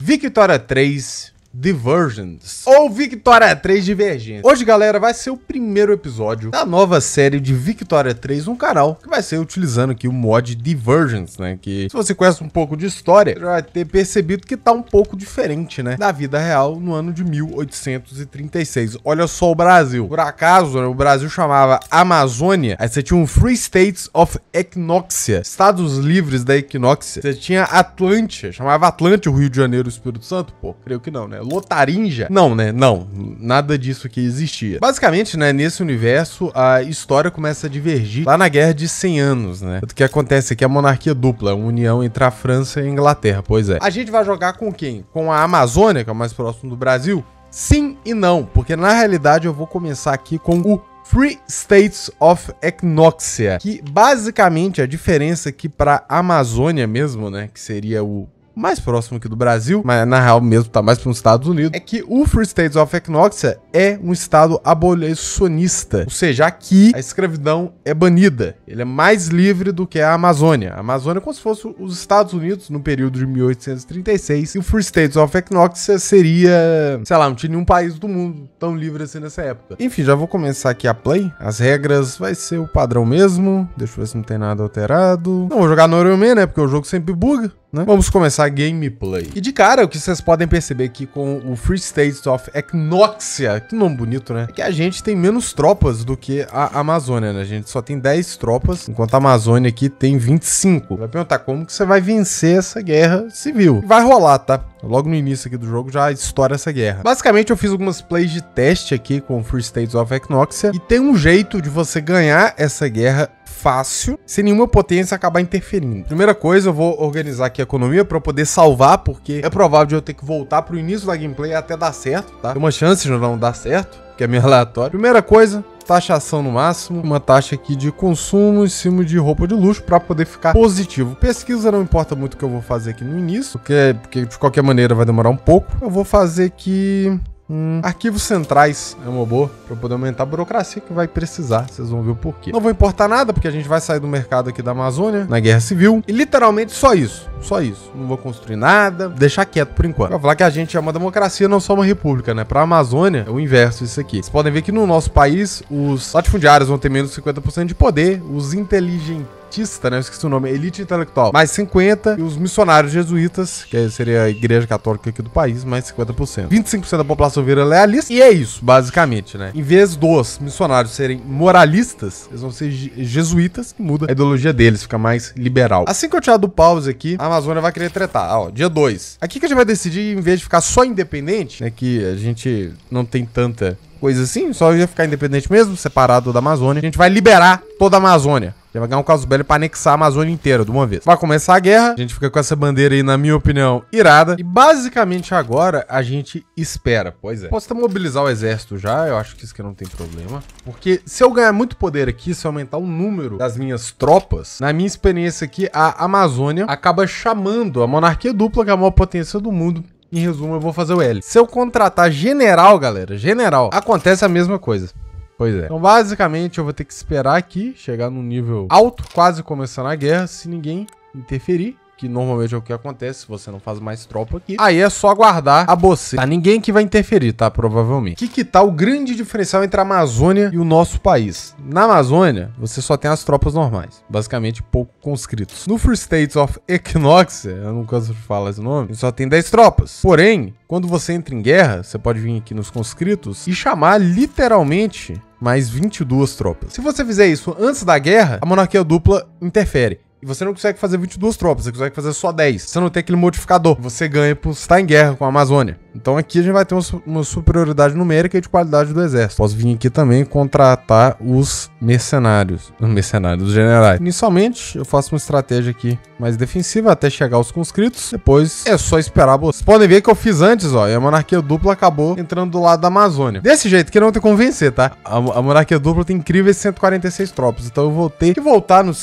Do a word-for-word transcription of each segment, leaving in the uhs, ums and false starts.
Victoria três Divergence, ou Victoria três Divergência. Hoje, galera, vai ser o primeiro episódio da nova série de Victoria três no canal, que vai ser utilizando aqui o mod Divergence, né? Que, se você conhece um pouco de história, já vai ter percebido que tá um pouco diferente, né? Da vida real no ano de mil oitocentos e trinta e seis. Olha só o Brasil. Por acaso, né, o Brasil chamava Amazônia, aí você tinha um Free States of Equinóxia, Estados Livres da Equinóxia. Você tinha Atlântia, chamava Atlântia, o Rio de Janeiro, o Espírito Santo? Pô, creio que não, né? Lotarinja? Não, né? Não. Nada disso que existia. Basicamente, né? Nesse universo, a história começa a divergir lá na Guerra de cem anos, né? O que acontece aqui é a monarquia dupla, a união entre a França e a Inglaterra. Pois é. A gente vai jogar com quem? Com a Amazônia, que é o mais próximo do Brasil? Sim e não, porque na realidade eu vou começar aqui com o Free States of Equinóxia, que basicamente a diferença aqui para Amazônia mesmo, né? Que seria o mais próximo aqui do Brasil, mas na real mesmo tá mais para os Estados Unidos, é que o Free States of Equinóxia é um estado abolicionista, ou seja, aqui a escravidão é banida, ele é mais livre do que a Amazônia. A Amazônia é como se fosse os Estados Unidos no período de mil oitocentos e trinta e seis, e o Free States of Equinóxia seria, sei lá, não tinha nenhum país do mundo tão livre assim nessa época. Enfim, já vou começar aqui a play, as regras vai ser o padrão mesmo, deixa eu ver se não tem nada alterado. Não vou jogar no Ironman, né, porque o jogo sempre buga. Né? Vamos começar a gameplay. E de cara, o que vocês podem perceber aqui com o Free States of Equinóxia, que nome bonito, né? É que a gente tem menos tropas do que a Amazônia, né? A gente só tem dez tropas, enquanto a Amazônia aqui tem vinte e cinco. Vai perguntar como que você vai vencer essa guerra civil. Vai rolar, tá? Logo no início aqui do jogo já estoura essa guerra. Basicamente, eu fiz algumas plays de teste aqui com o Free States of Equinóxia e tem um jeito de você ganhar essa guerra fácil, sem nenhuma potência acabar interferindo. Primeira coisa, eu vou organizar aqui a economia para poder salvar, porque é provável de eu ter que voltar pro início da gameplay até dar certo, tá? Tem uma chance de não dar certo, que é meio aleatório. Primeira coisa, taxação no máximo, uma taxa aqui de consumo em cima de roupa de luxo para poder ficar positivo. Pesquisa não importa muito o que eu vou fazer aqui no início, porque, porque de qualquer maneira vai demorar um pouco. Eu vou fazer aqui Hum, arquivos centrais é uma boa para poder aumentar a burocracia que vai precisar, vocês vão ver o porquê. Não vou importar nada porque a gente vai sair do mercado aqui da Amazônia na Guerra Civil e literalmente só isso, só isso. Não vou construir nada, deixar quieto por enquanto. Vai falar que a gente é uma democracia, não só uma república, né? Para a Amazônia é o inverso isso aqui. Vocês podem ver que no nosso país os latifundiários vão ter menos de cinquenta por cento de poder, os inteligentes, né? Eu esqueci o nome, elite intelectual, mais cinquenta, e os missionários jesuítas, que seria a igreja católica aqui do país, mais cinquenta por cento. vinte e cinco por cento da população vira lealista, e é isso, basicamente, né? Em vez dos missionários serem moralistas, eles vão ser jesuítas, que muda a ideologia deles, fica mais liberal. Assim que eu tirar do pause aqui, a Amazônia vai querer tretar. Ah, ó, dia dois. Aqui que a gente vai decidir, em vez de ficar só independente, né, que a gente não tem tanta coisa assim, só ia ficar independente mesmo, separado da Amazônia, a gente vai liberar toda a Amazônia. Já vai ganhar um caso bello pra anexar a Amazônia inteira de uma vez. Vai começar a guerra, a gente fica com essa bandeira aí, na minha opinião, irada. E basicamente agora a gente espera. Pois é. Posso até mobilizar o exército já, eu acho que isso aqui não tem problema. Porque se eu ganhar muito poder aqui, se eu aumentar o número das minhas tropas, na minha experiência aqui, a Amazônia acaba chamando a monarquia dupla, que é a maior potência do mundo. Em resumo, eu vou fazer o L. Se eu contratar general, galera, general, acontece a mesma coisa. Pois é. Então, basicamente, eu vou ter que esperar aqui, chegar num nível alto, quase começando a guerra, se ninguém interferir, que normalmente é o que acontece se você não faz mais tropa aqui. Aí é só aguardar a você. Tá? Ninguém que vai interferir, tá? Provavelmente. O que que tá o grande diferencial entre a Amazônia e o nosso país? Na Amazônia, você só tem as tropas normais. Basicamente, pouco conscritos. No Free States of Equinóxia, eu não canso de falar esse nome, só tem dez tropas. Porém, quando você entra em guerra, você pode vir aqui nos conscritos e chamar literalmente mais vinte e duas tropas. Se você fizer isso antes da guerra, a monarquia dupla interfere. E você não consegue fazer vinte e duas tropas, você consegue fazer só dez. Você não tem aquele modificador. Você ganha por estar em guerra com a Amazônia. Então aqui a gente vai ter uma superioridade numérica e de qualidade do exército. Posso vir aqui também contratar os mercenários. Os mercenários, os generais. Inicialmente eu faço uma estratégia aqui mais defensiva até chegar aos conscritos. Depois é só esperar. Vocês podem ver que eu fiz antes, ó. E a monarquia dupla acabou entrando do lado da Amazônia. Desse jeito que não tem que convencer, tá? A, a monarquia dupla tem incríveis cento e quarenta e seis tropas. Então eu vou ter que voltar no save.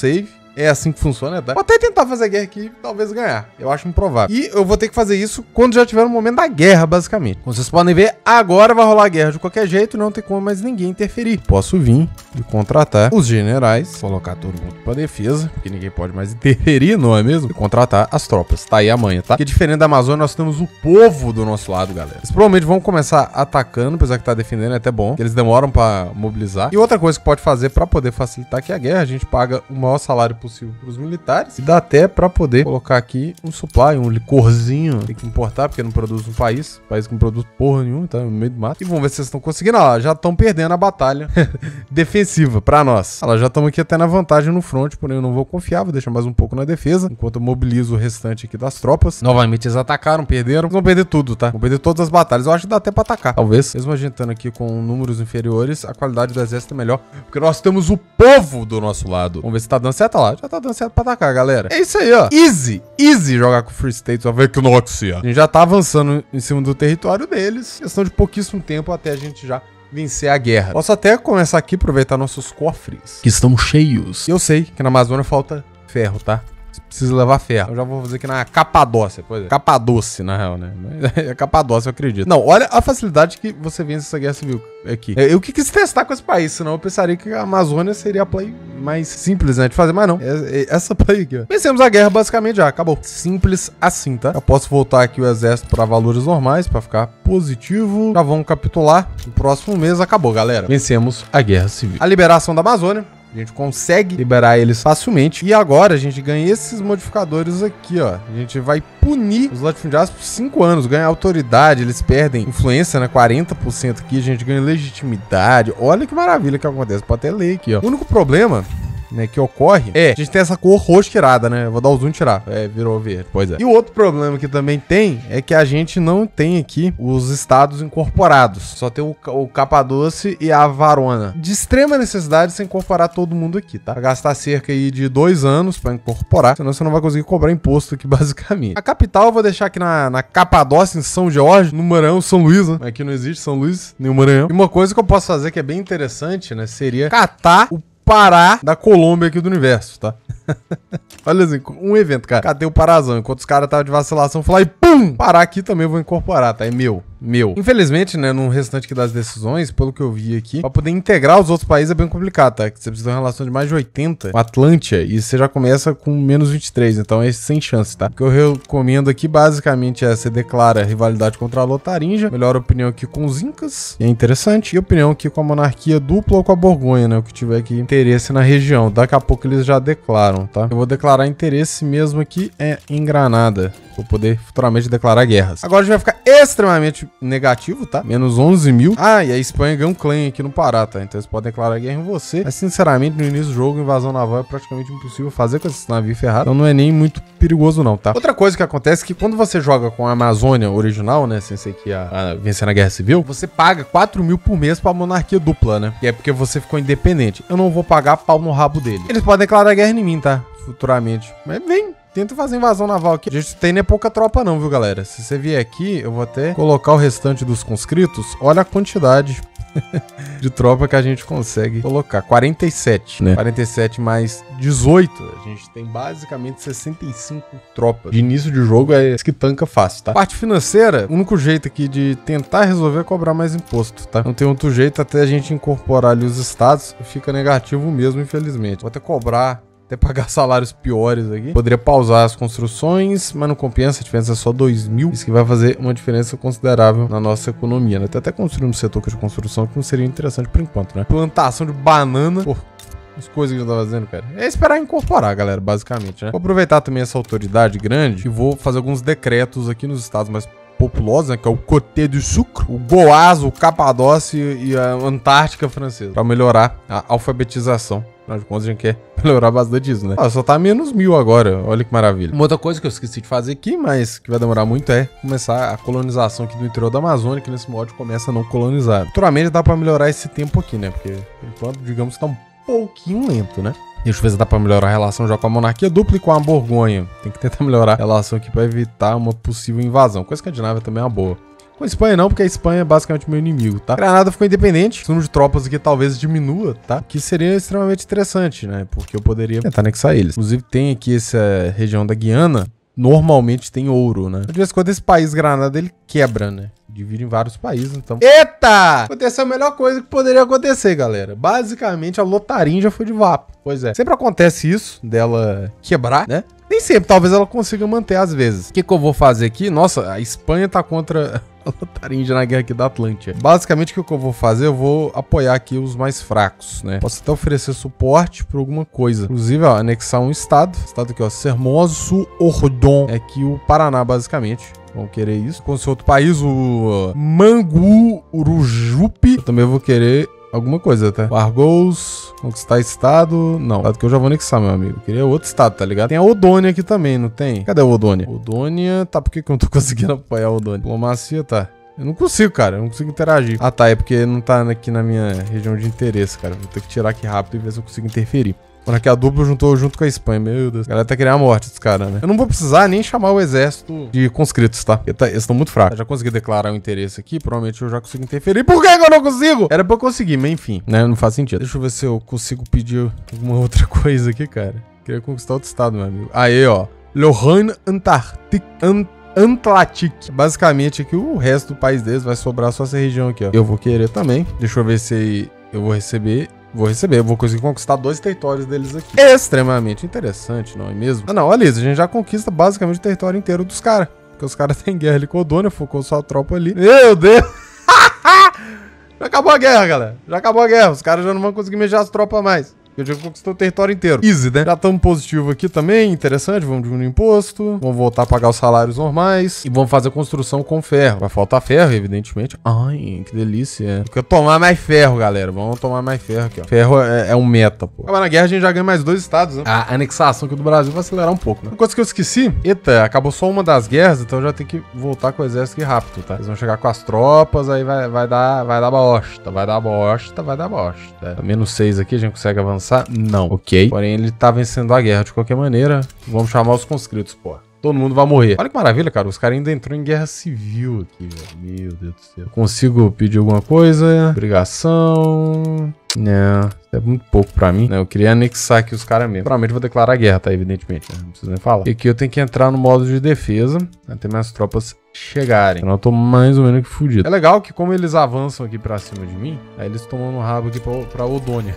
é assim que funciona, tá? Vou até tentar fazer guerra aqui e talvez ganhar. Eu acho improvável. E eu vou ter que fazer isso quando já tiver no momento da guerra, basicamente. Como vocês podem ver, agora vai rolar guerra de qualquer jeito, não tem como mais ninguém interferir. Posso vir e contratar os generais, colocar todo mundo pra defesa, porque ninguém pode mais interferir, não é mesmo? E contratar as tropas. Tá aí a manha, tá? Porque diferente da Amazônia, nós temos o povo do nosso lado, galera. Eles provavelmente vão começar atacando, apesar que tá defendendo, é até bom. Eles demoram pra mobilizar. E outra coisa que pode fazer pra poder facilitar aqui a guerra, a gente paga o maior salário possível pros militares e dá até pra poder colocar aqui um supply, um licorzinho. Tem que importar, porque não produz um país. País que não produz porra nenhuma, tá no meio do mato. E vamos ver se vocês estão conseguindo. Olha lá, já estão perdendo a batalha defensiva pra nós. Olha lá, já estamos aqui até na vantagem no front, porém eu não vou confiar, vou deixar mais um pouco na defesa, enquanto eu mobilizo o restante aqui das tropas. Novamente eles atacaram, perderam. Eles vão perder tudo, tá? Vão perder todas as batalhas. Eu acho que dá até pra atacar. Talvez, mesmo a gente estando aqui com números inferiores, a qualidade do exército é melhor, porque nós temos o povo do nosso lado. Vamos ver se tá dando certo lá. Já tá dando certo pra atacar, galera. É isso aí, ó. Easy, easy jogar com Free States of Equinoxia. A gente já tá avançando em cima do território deles. Questão de pouquíssimo tempo até a gente já vencer a guerra. Posso até começar aqui, aproveitar nossos cofres, que estão cheios. Eu sei que na Amazônia falta ferro, tá? Precisa levar ferro. Eu já vou fazer aqui na Capadócia. Pois é. Capadoce, na real, né? É Capadócia, eu acredito. Não, olha a facilidade que você vence essa guerra civil aqui. Eu que quis testar com esse país, senão eu pensaria que a Amazônia seria a play mais simples, né, de fazer, mas não. É, é essa play aqui, ó. Vencemos a guerra basicamente já, acabou. Simples assim, tá? Eu posso voltar aqui o exército para valores normais, para ficar positivo. Já vamos capitular. No próximo mês acabou, galera. Vencemos a guerra civil. A liberação da Amazônia. A gente consegue liberar eles facilmente. E agora a gente ganha esses modificadores aqui, ó. A gente vai punir os latifundiários por cinco anos. Ganha autoridade, eles perdem influência, né? quarenta por cento aqui. A gente ganha legitimidade. Olha que maravilha que acontece. Pode até ler aqui, ó. O único problema, né, que ocorre é, a gente tem essa cor roxa tirada, né? Eu vou dar o zoom e tirar. É, virou verde. Pois é. E o outro problema que também tem é que a gente não tem aqui os estados incorporados. Só tem o, o Capadoce e a Varona. De extrema necessidade você incorporar todo mundo aqui, tá? Vai gastar cerca aí de dois anos pra incorporar, senão você não vai conseguir cobrar imposto aqui, basicamente. A capital eu vou deixar aqui na, na Capadócia, em São Jorge, no Maranhão, São Luís, né? Aqui não existe São Luís, nem o Maranhão. E uma coisa que eu posso fazer que é bem interessante, né? Seria catar o Pará da Colômbia aqui do universo, tá? Olha assim, um evento, cara. Cadê o Parazão? Enquanto os caras estavam de vacilação, eu falei, pum! Pará aqui também eu vou incorporar, tá? É meu. Meu. Infelizmente, né, no restante aqui das decisões, pelo que eu vi aqui, pra poder integrar os outros países é bem complicado, tá? Você precisa de uma relação de mais de oitenta com a Atlântia e você já começa com menos vinte e três, então é sem chance, tá? O que eu recomendo aqui, basicamente, é você declara rivalidade contra a Lotaringia, melhor opinião aqui com os Incas, e é interessante, e opinião aqui com a monarquia dupla ou com a Borgonha, né? O que tiver aqui interesse na região. Daqui a pouco eles já declaram, tá? Eu vou declarar interesse mesmo aqui é em Granada, vou poder futuramente declarar guerras. Agora a gente vai ficar extremamente negativo, tá? Menos onze mil. Ah, e a Espanha ganha um claim aqui no Pará, tá? Então eles podem declarar guerra em você. Mas, sinceramente, no início do jogo, invasão naval é praticamente impossível fazer com esses navios ferrados. Então não é nem muito perigoso, não, tá? Outra coisa que acontece é que quando você joga com a Amazônia original, né? Sem ser que a, a vencer na Guerra Civil, você paga quatro mil por mês pra monarquia dupla, né? Que é porque você ficou independente. Eu não vou pagar pau no rabo dele. Eles podem declarar guerra em mim, tá? Futuramente. Mas vem. Tenta fazer invasão naval aqui. A gente tem nem pouca tropa não, viu, galera? Se você vier aqui, eu vou até colocar o restante dos conscritos. Olha a quantidade de tropa que a gente consegue colocar. quarenta e sete, né? quarenta e sete mais dezoito. A gente tem basicamente sessenta e cinco tropas. De início de jogo é isso que tanca fácil, tá? Parte financeira, o único jeito aqui de tentar resolver é cobrar mais imposto, tá? Não tem outro jeito até a gente incorporar ali os estados. Fica negativo mesmo, infelizmente. Vou até cobrar... até pagar salários piores aqui. Poderia pausar as construções, mas não compensa, a diferença é só dois mil. Isso que vai fazer uma diferença considerável na nossa economia, né? Até até construir um setor de construção que não seria interessante por enquanto, né? Plantação de banana, pô, as coisas que eu tava fazendo, cara. É esperar incorporar, galera, basicamente, né? Vou aproveitar também essa autoridade grande e vou fazer alguns decretos aqui nos estados mais populosos, né, que é o Côte du Sucre, o Goaz, o Capadócia e a Antártica francesa, para melhorar a alfabetização. Afinal de contas, a gente quer melhorar bastante isso, né? Ah, só tá menos mil agora, olha que maravilha. Uma outra coisa que eu esqueci de fazer aqui, mas que vai demorar muito, é começar a colonização aqui do interior da Amazônia, que nesse mod começa a não colonizar. Futuramente dá pra melhorar esse tempo aqui, né? Porque, por enquanto, digamos que tá um pouquinho lento, né? Deixa eu ver se dá pra melhorar a relação já com a monarquia dupla e com a Borgonha. Tem que tentar melhorar a relação aqui pra evitar uma possível invasão. Com a Escandinávia também é uma boa. Com a Espanha não, porque a Espanha é basicamente meu inimigo, tá? Granada ficou independente, o número de tropas aqui talvez diminua, tá? Que seria extremamente interessante, né? Porque eu poderia tentar anexar eles. Inclusive tem aqui essa região da Guiana, normalmente tem ouro, né? De vez em quando esse país Granada ele quebra, né? Divide em vários países, então... Eita! Aconteceu a melhor coisa que poderia acontecer, galera. Basicamente, a Lotarim já foi de vapo. Pois é. Sempre acontece isso, dela quebrar, né? Nem sempre, talvez ela consiga manter às vezes. O que que eu vou fazer aqui? Nossa, a Espanha tá contra a Lotaringia na guerra aqui da Atlântia. Basicamente, o que eu vou fazer? Eu vou apoiar aqui os mais fracos, né? Posso até oferecer suporte pra alguma coisa. Inclusive, ó, anexar um estado. Estado aqui, ó, Sermoso Ordon. É aqui o Paraná, basicamente. Vão querer isso. Com esse outro país, o Mangu Urujupi. Eu também vou querer alguma coisa, tá? Argos, conquistar estado. Não, estado que eu já vou anexar, meu amigo. Eu queria outro estado, tá ligado? Tem a Odônia aqui também, não tem? Cadê a Odônia? Odônia, tá, por que que eu não tô conseguindo apoiar a Odônia? Diplomacia, tá. Eu não consigo, cara. Eu não consigo interagir. Ah, tá. É porque não tá aqui na minha região de interesse, cara. Vou ter que tirar aqui rápido e ver se eu consigo interferir. Quando aqui a dupla juntou junto com a Espanha. Meu Deus. A galera tá querendo a morte dos caras, né? Eu não vou precisar nem chamar o exército de conscritos, tá? Porque tá, eles estão muito fracos. Eu já consegui declarar o interesse aqui. Provavelmente eu já consigo interferir. Por que que eu não consigo? Era pra eu conseguir, mas enfim, né? Não faz sentido. Deixa eu ver se eu consigo pedir alguma outra coisa aqui, cara. Queria conquistar outro estado, meu amigo. Aí, ó. Lorraine Antarctic. Ant Atlantic. Basicamente aqui o resto do país deles vai sobrar só essa região aqui, ó. Eu vou querer também. Deixa eu ver se eu vou receber... Vou receber, eu vou conseguir conquistar dois territórios deles aqui. Extremamente interessante, não é mesmo? Ah, não, olha isso, a gente já conquista basicamente o território inteiro dos caras. Porque os caras têm guerra ali com a Odônia, focou só a tropa ali. Meu Deus! Já acabou a guerra, galera. Já acabou a guerra. Os caras já não vão conseguir mexer as tropas mais. Eu já conquistou o território inteiro. Easy, né? Já estamos positivo aqui também, interessante. Vamos diminuir o imposto. Vamos voltar a pagar os salários normais. E vamos fazer construção com ferro. Vai faltar ferro, evidentemente. Ai, que delícia. Eu quero tomar mais ferro, galera. Vamos tomar mais ferro aqui, ó. Ferro é, é um meta, pô. Acabar na guerra, a gente já ganha mais dois estados, né? A anexação aqui do Brasil vai acelerar um pouco, né? Uma coisa que eu esqueci. Eita, acabou só uma das guerras, então já tem que voltar com o exército aqui rápido, tá? Eles vão chegar com as tropas, aí vai, vai dar vai dar bosta. Vai dar bosta, vai dar bosta. É. Menos seis aqui, a gente consegue avançar? Não, ok. Porém, ele tá vencendo a guerra de qualquer maneira. Vamos chamar os conscritos, pô. Todo mundo vai morrer. Olha que maravilha, cara. Os caras ainda entrou em guerra civil aqui, velho. Meu Deus do céu. Consigo pedir alguma coisa? Obrigação... Não, é muito pouco pra mim, né? Eu queria anexar aqui os caras mesmo. Provavelmente vou declarar guerra, tá? Evidentemente, né? Não preciso nem falar. E aqui eu tenho que entrar no modo de defesa até minhas tropas chegarem. Então eu tô mais ou menos que fudido. É legal que como eles avançam aqui pra cima de mim, aí eles tomam no rabo aqui pra, pra Odônia.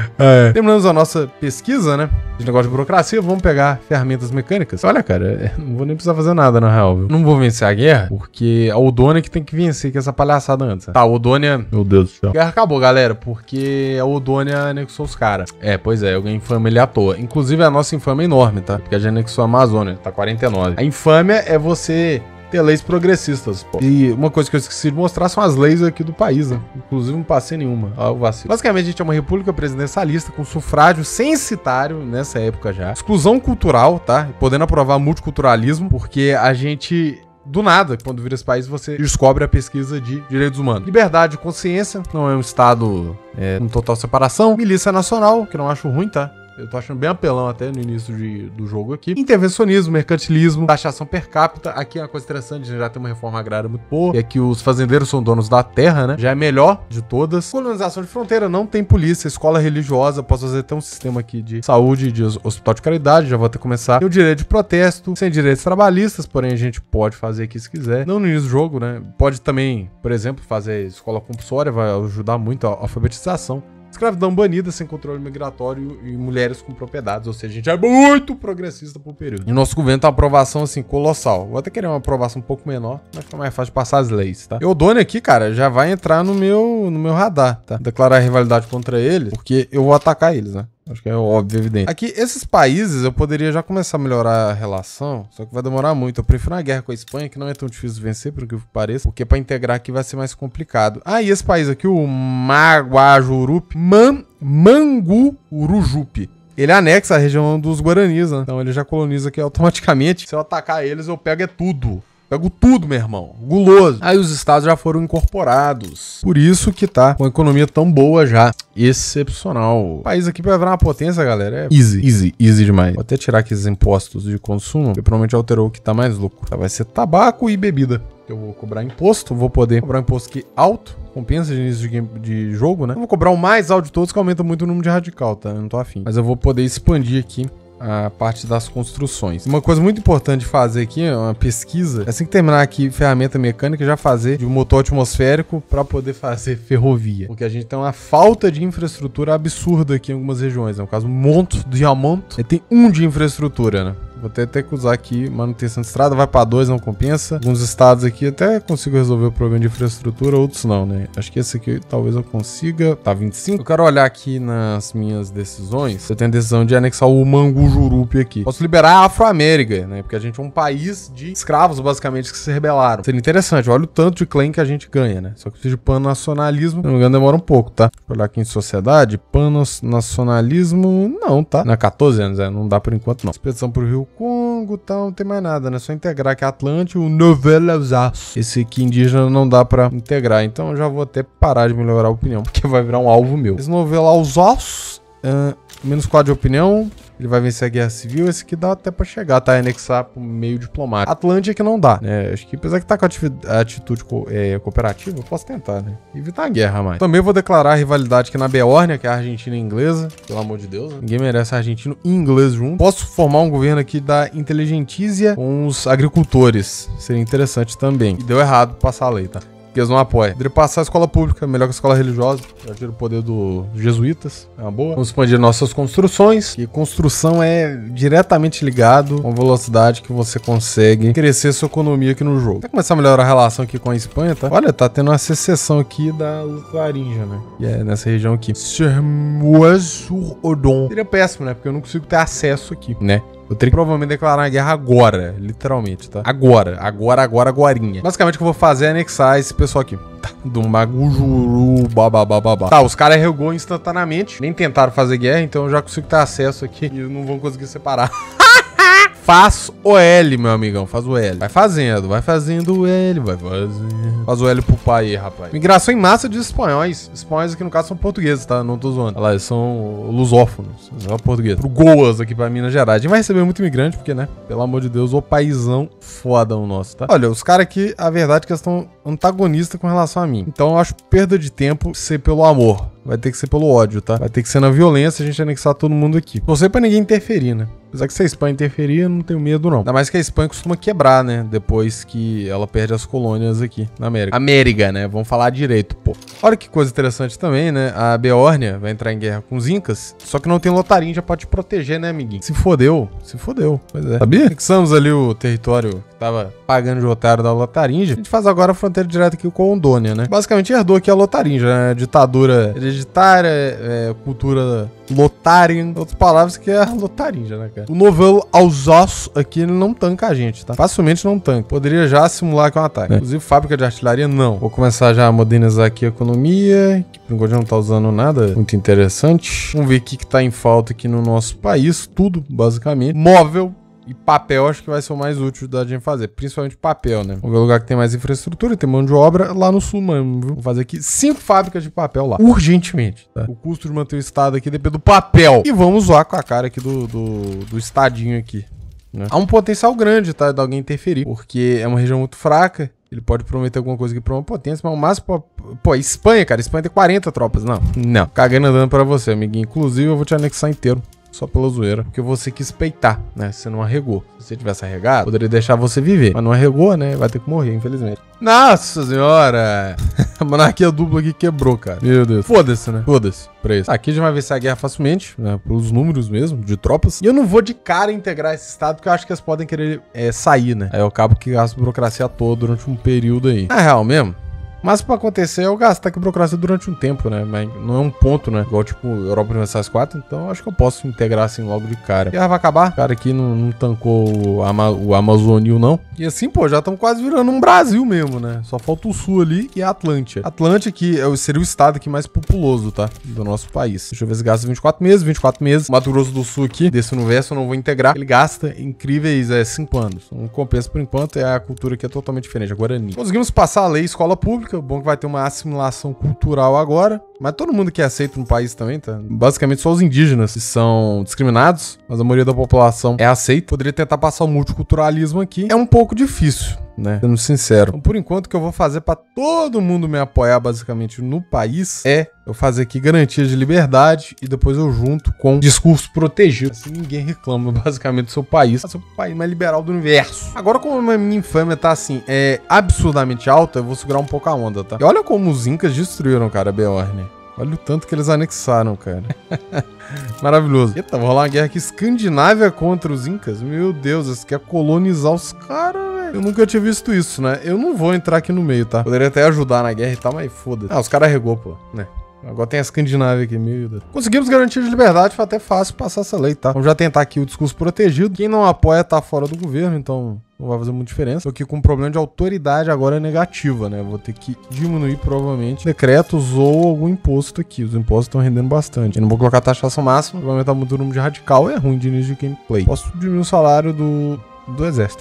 É. Terminamos a nossa pesquisa, né? De negócio de burocracia, vamos pegar ferramentas mecânicas. Olha, cara, não vou nem precisar fazer nada, na real, viu? Não vou vencer a guerra, porque a Odônia que tem que vencer, que é essa palhaçada antes. Né? Tá, a Odônia... Meu Deus do céu. A guerra acabou, galera, porque a Odônia anexou os caras. É, pois é, eu ganhei infâmia ali à toa. Inclusive, a nossa infâmia é enorme, tá? Porque a gente anexou a Amazônia, tá quarenta e nove. A infâmia é você ter leis progressistas, pô. E uma coisa que eu esqueci de mostrar são as leis aqui do país, né? Inclusive, não passei nenhuma. Ó, o vacilo. Basicamente, a gente é uma república presidencialista com sufrágio censitário nessa época já. Exclusão cultural, tá? Podendo aprovar multiculturalismo, porque a gente... Do nada, quando vira esse país, você descobre a pesquisa de direitos humanos. Liberdade de consciência, não é um estado é, com total separação. Milícia nacional, que não acho ruim, tá? Eu tô achando bem apelão até no início de, do jogo aqui. Intervencionismo, mercantilismo, taxação per capita. Aqui é uma coisa interessante, a gente já tem uma reforma agrária muito boa. E aqui os fazendeiros são donos da terra, né? Já é melhor de todas. Colonização de fronteira, não tem polícia. Escola religiosa, posso fazer até um sistema aqui de saúde, de hospital de caridade, já vou até começar. Tem o direito de protesto, sem direitos trabalhistas, porém a gente pode fazer aqui se quiser. Não no início do jogo, né? Pode também, por exemplo, fazer escola compulsória, vai ajudar muito a alfabetização. Escravidão banida, sem controle migratório e mulheres com propriedades. Ou seja, a gente é muito progressista por período. E o nosso governo tem uma aprovação, assim, colossal. Vou até querer uma aprovação um pouco menor, mas fica mais fácil de passar as leis, tá? E o Odônia aqui, cara, já vai entrar no meu, no meu radar, tá? Declarar rivalidade contra eles, porque eu vou atacar eles, né? Acho que é óbvio, evidente. Aqui, esses países, eu poderia já começar a melhorar a relação, só que vai demorar muito. Eu prefiro uma guerra com a Espanha, que não é tão difícil de vencer, por que pareça, porque pra integrar aqui vai ser mais complicado. Ah, e esse país aqui, o Maguajurupi, Man, Mangurujupi. Ele anexa a região dos Guaranis, né? Então ele já coloniza aqui automaticamente. Se eu atacar eles, eu pego é tudo. Pego tudo, meu irmão. Guloso. Aí os estados já foram incorporados. Por isso que tá com a economia tão boa já. Excepcional. O país aqui pra virar uma potência, galera, é easy. Easy. Easy demais. Vou até tirar aqui esses impostos de consumo, que provavelmente alterou o que tá mais lucro. Tá, vai ser tabaco e bebida. Eu vou cobrar imposto, vou poder cobrar um imposto que alto, compensa de início de, game, de jogo, né? Eu vou cobrar o mais alto de todos, que aumenta muito o número de radical, tá? Eu não tô afim. Mas eu vou poder expandir aqui a parte das construções. Uma coisa muito importante de fazer aqui, é uma pesquisa, assim que terminar aqui ferramenta mecânica, já fazer de um motor atmosférico para poder fazer ferrovia. Porque a gente tem uma falta de infraestrutura absurda aqui em algumas regiões, né? No caso, Monte Diamante, tem um de infraestrutura, né? Vou até ter que usar aqui manutenção de estrada, vai para dois, não compensa. Alguns estados aqui até consigo resolver o problema de infraestrutura, outros não, né? Acho que esse aqui talvez eu consiga. Tá, vinte e cinco. Eu quero olhar aqui nas minhas decisões. Eu tenho a decisão de anexar o Mangujurupi aqui. Posso liberar a Afro-América, né? Porque a gente é um país de escravos, basicamente, que se rebelaram. Seria interessante. Olha o tanto de claim que a gente ganha, né? Só que precisa de pan-nacionalismo. Se não me engano, demora um pouco, tá? Deixa eu olhar aqui em sociedade. Pan-nacionalismo, não, tá? Não é quatorze anos, é. Não dá por enquanto, não. Expedição pro Rio Congo e tal, não tem mais nada, né? Só integrar aqui Atlântico, o Nouvelle-Alsace. Esse aqui indígena não dá pra integrar, então eu já vou até parar de melhorar a opinião, porque vai virar um alvo meu. Esse Nouvelle-Alsace, uh, menos quatro de opinião, ele vai vencer a guerra civil. Esse aqui dá até pra chegar, tá? Anexar pro meio diplomático. Atlântica que não dá, né? Acho que apesar que tá com a atitude co é, cooperativa, eu posso tentar, né? Evitar a guerra mais. Também vou declarar a rivalidade aqui na Beórnia, que é a Argentina e a inglesa. Pelo amor de Deus, né? Ninguém merece argentino e inglês junto. Posso formar um governo aqui da inteligentícia com os agricultores. Seria interessante também. E deu errado passar a lei, tá? Que eles não apoiam. Poderia passar a escola pública, melhor que a escola religiosa. Já tira o poder dos jesuítas. É uma boa. Vamos expandir nossas construções. E construção é diretamente ligado com a velocidade que você consegue crescer sua economia aqui no jogo. Vai começar a melhorar a relação aqui com a Espanha, tá? Olha, tá tendo uma secessão aqui da Larinja, né? E é nessa região aqui. Sermois-sur-Odon. Seria péssimo, né? Porque eu não consigo ter acesso aqui, né? Eu teria que provavelmente declarar uma guerra agora, literalmente, tá? Agora, agora, agora, agorinha. Basicamente o que eu vou fazer é anexar esse pessoal aqui. Tá, do Magujuru, bababababá. Tá, os caras regou instantaneamente. Nem tentaram fazer guerra, então eu já consigo ter acesso aqui e não vão conseguir separar. Faz o L, meu amigão. Faz o L. Vai fazendo, vai fazendo o L, vai fazendo. Faz o L pro pai aí, rapaz. Migração em massa de espanhóis. Espanhóis aqui no caso são portugueses, tá? Não tô zoando. Olha lá, eles são lusófonos. Não é português. Pro Goas aqui pra Minas Gerais. A gente vai receber muito imigrante, porque, né? Pelo amor de Deus, o paizão foda o nosso, tá? Olha, os caras aqui, a verdade é que eles estão antagonistas com relação a mim. Então eu acho perda de tempo ser pelo amor. Vai ter que ser pelo ódio, tá? Vai ter que ser na violência a gente anexar todo mundo aqui. Não sei pra ninguém interferir, né? Apesar que se a Espanha interferir, eu não tenho medo, não. Ainda mais que a Espanha costuma quebrar, né? Depois que ela perde as colônias aqui na América. América, né? Vamos falar direito, pô. Olha que coisa interessante também, né? A Beórnia vai entrar em guerra com os Incas, só que não tem Lotaringia pra te proteger, né, amiguinho? Se fodeu. Se fodeu. Pois é. Sabia? Anexamos ali o território que tava pagando de otário da Lotaringia. A gente faz agora a fronteira direta aqui com Rondônia, né? Basicamente herdou aqui a Lotaringia, né? Ditadura hereditária, é, cultura Lotarian. Outras palavras que é a Lotaringia, né, cara? O Nouvelle-Alsace aqui ele não tanca a gente, tá? Facilmente não tanca. Poderia já simular aqui um ataque. É. Inclusive, fábrica de artilharia, não. Vou começar já a modernizar aqui a economia, que por enquanto não tá usando nada muito interessante. Vamos ver o que que tá em falta aqui no nosso país. Tudo, basicamente. Móvel e papel acho que vai ser o mais útil da gente fazer. Principalmente papel, né? Vamos ver o lugar que tem mais infraestrutura, tem mão de obra lá no sul mesmo, viu? Vou fazer aqui cinco fábricas de papel lá. Urgentemente, tá? O custo de manter o estado aqui depende do papel. E vamos zoar com a cara aqui do, do, do estadinho aqui, né? Há um potencial grande, tá? De alguém interferir. Porque é uma região muito fraca. Ele pode prometer alguma coisa aqui pra uma potência, mas o máximo... Pô, pô, Espanha, cara. Espanha tem quarenta tropas. Não, não. Cagando andando pra você, amiguinho. Inclusive, eu vou te anexar inteiro. Só pela zoeira. Porque você quis peitar, né? Você não arregou. Se você tivesse arregado, poderia deixar você viver. Mas não arregou, né? Vai ter que morrer, infelizmente. Nossa senhora! A monarquia dupla aqui quebrou, cara. Meu Deus. Foda-se, né? Foda-se. Pra isso. Aqui a gente vai vencer a guerra facilmente, né? Pelos números mesmo, de tropas. E eu não vou de cara integrar esse estado, porque eu acho que eles podem querer é, sair, né? Aí eu acabo que gasto burocracia toda durante um período aí. Na real mesmo, Mas pra acontecer é eu gastar aqui burocracia durante um tempo, né? Mas não é um ponto, né? Igual, tipo, Europa Universais quatro, então eu acho que eu posso integrar assim logo de cara. E já vai acabar. O cara aqui não, não tancou o, Ama o Amazonil, não. E assim, pô, já estamos quase virando um Brasil mesmo, né? Só falta o sul ali, que é a Atlântia. Atlântia, que é, seria o estado aqui mais populoso, tá? Do nosso país. Deixa eu ver se gasta vinte e quatro meses, vinte e quatro meses. Mato Grosso do Sul aqui, desse universo eu não vou integrar. Ele gasta incríveis é, cinco anos. Não compensa por enquanto, é a cultura que é totalmente diferente, a Guarani. Conseguimos passar a lei escola pública. Bom que vai ter uma assimilação cultural agora. Mas todo mundo que é aceito no país também, tá? Basicamente só os indígenas que são discriminados, mas a maioria da população é aceita. Poderia tentar passar o multiculturalismo aqui. É um pouco difícil, né? Sendo sincero. Então, por enquanto, o que eu vou fazer pra todo mundo me apoiar basicamente no país é eu fazer aqui garantias de liberdade e depois eu junto com discurso protegido. Assim ninguém reclama basicamente do seu país. É o país mais liberal do universo. Agora, como a minha infâmia tá assim, é absurdamente alta, eu vou segurar um pouco a onda, tá? E olha como os incas destruíram, cara, a Beorn. Olha o tanto que eles anexaram, cara. Maravilhoso. Eita, vou rolar uma guerra aqui. Escandinávia contra os incas? Meu Deus, eles querem colonizar os caras, velho. Eu nunca tinha visto isso, né? Eu não vou entrar aqui no meio, tá? Poderia até ajudar na guerra e tal, mas foda-se. Ah, os caras regou, pô, né? Agora tem a Escandinávia aqui, meu Deus. Conseguimos garantia de liberdade, foi até fácil passar essa lei, tá? Vamos já tentar aqui o discurso protegido. Quem não apoia tá fora do governo, então não vai fazer muita diferença. Tô aqui com um problema de autoridade agora negativa, né? Vou ter que diminuir provavelmente decretos ou algum imposto aqui. Os impostos estão rendendo bastante. Eu não vou colocar taxação máxima, vai aumentar muito o número de radical. É ruim de início de gameplay. Posso diminuir o salário do, do exército.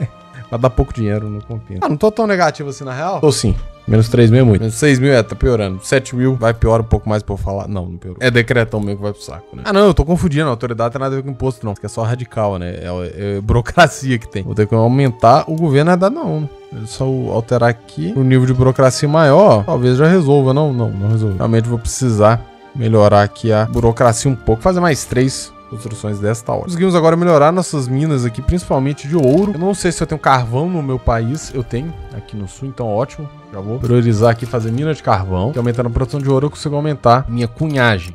Vai dar pouco dinheiro, não compensa. Ah, não tô tão negativo assim na real? Tô sim. Menos três mil é muito. Menos seis mil é, tá piorando. sete mil vai piorar um pouco mais pra eu falar. Não, não piorou. É decretão mesmo que vai pro saco, né? Ah, não, eu tô confundindo. A autoridade tem nada a ver com imposto, não. Porque é só radical, né? É, é burocracia que tem. Vou ter que aumentar o governo, não é dar, não. É só alterar aqui o nível de burocracia maior. Talvez já resolva. Não, não, não resolve. Realmente vou precisar melhorar aqui a burocracia um pouco. Fazer mais três construções desta hora. Conseguimos agora melhorar nossas minas aqui, principalmente de ouro. Eu não sei se eu tenho carvão no meu país. Eu tenho aqui no sul, então ótimo. Já vou priorizar aqui fazer mina de carvão. E aumentando a produção de ouro, eu consigo aumentar minha cunhagem.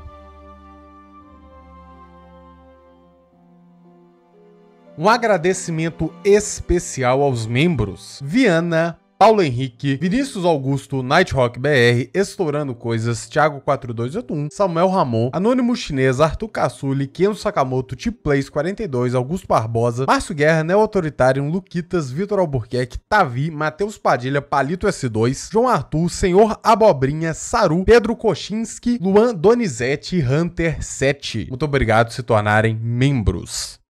Um agradecimento especial aos membros Viana, Paulo Henrique, Vinícius Augusto, Nighthawk B R, Estourando Coisas, Thiago quatro dois oito um, Samuel Ramon, Anônimo Chinês, Arthur Cassuli, Kenzo Sakamoto, T-Plays quarenta e dois, Augusto Barbosa, Márcio Guerra, Neo Autoritário, Luquitas, Vitor Albuquerque, Tavi, Matheus Padilha, Palito S dois, João Arthur, Senhor Abobrinha, Saru, Pedro Kochinski, Luan Donizete e Hunter sete. Muito obrigado por se tornarem membros.